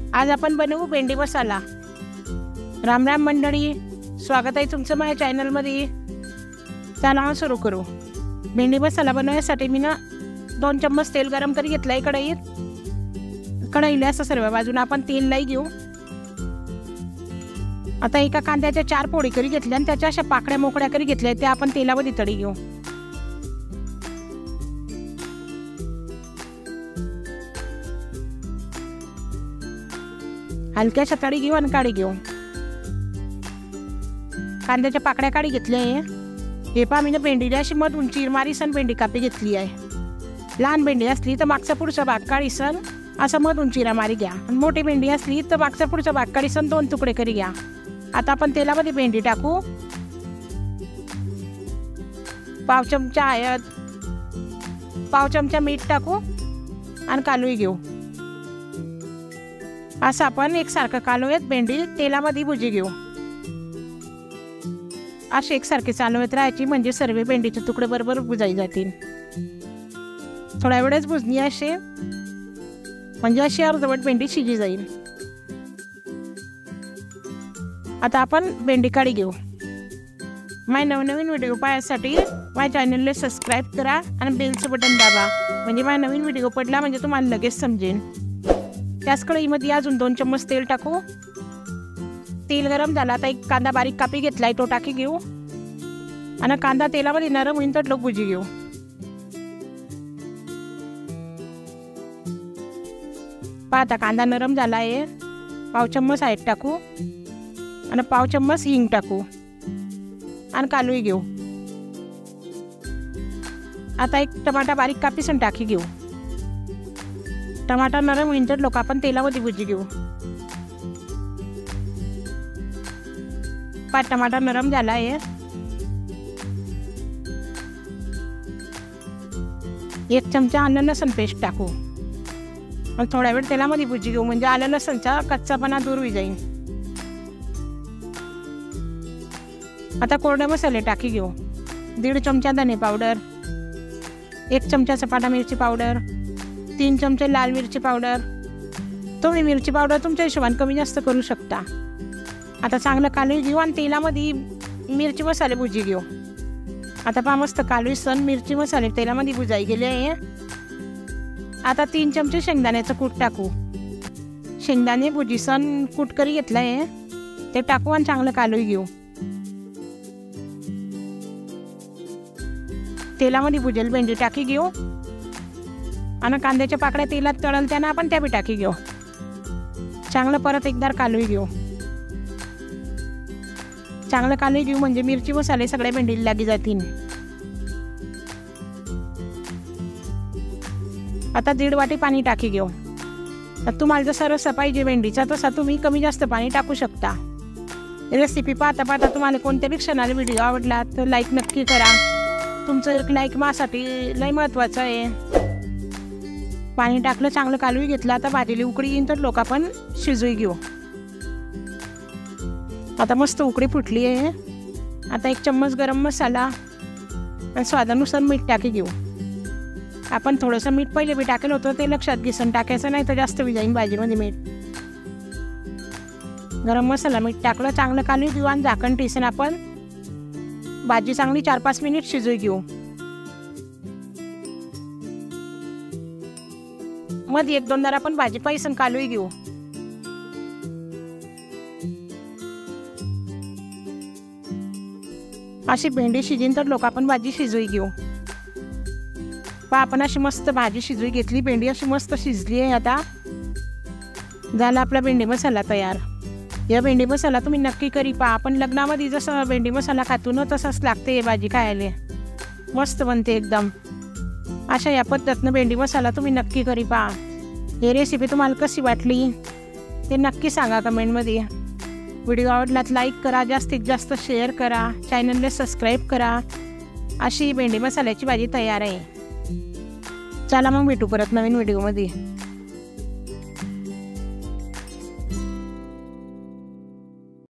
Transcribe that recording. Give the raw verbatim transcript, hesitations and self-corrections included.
आज आपण बनवू भेंडी मसाला। राम राम मंडळी, स्वागत आहे तुमचं माझ्या चॅनलमध्ये। चला सुरू करू। भेंडी मसाला बनवण्यासाठी मी ना दोन चम्मच तेल गरम करी घेतलं आहे कढईत। कढईला असं सर्व बाजूला आपण तेल लाई घेऊ। आता एका कांद्याच्या चार फोडी करी घेतल्या आणि त्याच्या अशा पाकड्या मोकड्या करी घेतल्या, त्या आपण तेलामध्ये तळी घेऊ। हलक्याशा तळी घेऊ आणि काढी घेऊ। कांद्याच्या पाकड्या काढी घेतल्या आहे। हे पहा मी ना भेंडीला अशी मधून चीर मारीसन भेंडी कापी घेतली आहे। लहान भेंडी असली तर मागचा पुढचा भाग काढीसन असं मधून चिरा मारी घ्या, आणि मोठी भेंडी असली तर मागचा पुढचा भाग काढीसन दोन तुकडे करी घ्या। आता आपण तेलामध्ये भेंडी टाकू। पाव चमचा हळद, पाव चमचा मीठ टाकू आणि कालवी घेऊ। असं आपण एकसारखं कालवूयात भेंडी तेलामध्ये भुजी घेऊ। असे एकसारखे चालवत राहायची म्हणजे सर्व भेंडीचे तुकडे बरोबर भुजाई जातील। थोड्या वेळच भुजणी असे म्हणजे अशी अर्धवट भेंडी शिजी जाईल। आता आपण भेंडी काढी घेऊ। माझे नवनवीन व्हिडिओ पाहण्यासाठी माझ्या चॅनलला सबस्क्राईब करा आणि बेलचं बटन दाबा, म्हणजे माझा नवीन व्हिडिओ पडला म्हणजे तुम्हाला लगेच समजेल। त्याच कढईमध्ये अजून दोन चम्मच तेल टाकू। तेल गरम झाला आता एक कांदा बारीक कापी घेतलाय तो टाकी घेऊ, आणि कांदा तेलामध्ये नरम होईन तर लोक भुजी घेऊ। पाहता कांदा नरम झाला आहे। पाव चम्मच हळद टाकू आणि पाव चम्मच हिंग टाकू आणि कालवी घेऊ। आता एक टमाटा बारीक कापीसन टाकी घेऊ। टमाटा नरम होईन तर लोक आपण तेलामध्ये भुजी घेऊ। पाच टमाटा नरम झाला आहे। एक चमचा आलं लसूण पेस्ट टाकू आणि थोड्या वेळ तेलामध्ये भुजी घेऊ, म्हणजे आलं लसूणचा कच्चापणा दूर होई जाईल। आता कोरडे मसाले टाकी घेऊ। दीड चमचा धने पावडर, एक चमचा सपाटा मिरची पावडर, तीन चमचे लाल मिरची पावडर। तुम्ही मिरची पावडर तुमच्या हिशोबाने कमी जास्त करू शकता। आता चांगलं कालवी घेऊ आणि तेलामध्ये मिरची मसाले भुजी घेऊ। आता पहा मस्त कालवी सण मिरची मसाले तेलामध्ये भुजाई गेले आहे। आता तीन चमचे शेंगदाण्याचं कूट टाकू। शेंगदाणे भुजी सण कूट करी घेतलं आहे ते टाकू आणि चांगलं कालवी घेऊ। तेलामध्ये भुजेल भेंडी टाकी घेऊ आणि कांद्याच्या पाकड्या तेलात तळल त्यानं आपण त्या बी टाकी घेऊ। चांगलं परत एकदा कालवी घेऊ। चांगलं कालवी घेऊ म्हणजे मिरची मसाले सगळ्या भेंडीला लागी जातील। आता दीड वाटी पाणी टाकी घेऊ। तर तुम्हाला जसा रस्सा पाहिजे भेंडीचा तसा तुम्ही कमी जास्त पाणी टाकू शकता। रेसिपी पाहता पाहता तुम्हाला कोणत्या बी क्षणाला व्हिडिओ आवडला तर लाईक नक्की करा। तुमचं एक लाईक माझ्यासाठी लय महत्त्वाचं आहे। पाणी टाकलं चांगलं कालवी घेतलं। आता भाजीला उकळी येईन तर लोक आपण शिजवी घेऊ। आता मस्त उकळी फुटली आहे। आता एक चम्मच गरम मसाला आणि स्वादानुसार मीठ टाकी घेऊ। आपण थोडंसं मीठ पहिले बी टाकलं होतं ते लक्षात घेसन टाकायचं, नाही तर जास्त बी जाईन भाजीमध्ये मीठ। गरम मसाला मीठ टाकलं चांगलं कालवी घेऊ आणि झाकण ठेसून आपण भाजी चांगली चार पाच मिनिट शिजवी घेऊ। मध्ये एक दोनदा आपण भाजी पाहिसन कालवी घेऊ। अशी भेंडी शिजीन तर लोक आपण भाजी शिजवी घेऊ। पहा आपण अशी मस्त भाजी शिजवी घेतली, भेंडी अशी मस्त शिजली आहे। आता झाला आपला भेंडी मसाला तयार। या भेंडी मसाला तुम्ही नक्की करी पहा। आपण लग्नामध्ये जसं भेंडी मसाला खातो ना तसंच लागते हे भाजी खायला, मस्त बनते एकदम। अशा या पद्धतीनं भेंडी मसाला तुम्ही नक्की करी पहा। ही रेसिपी तुम्हाला कशी वाटली ते नक्की सांगा कमेंटमध्ये। व्हिडिओ आवडलात लाईक करा, जास्तीत जास्त शेअर करा, चॅनलला सबस्क्राईब करा। अशी भेंडी मसाल्याची भाजी तयार आहे। चला मग भेटू परत नवीन व्हिडिओमध्ये।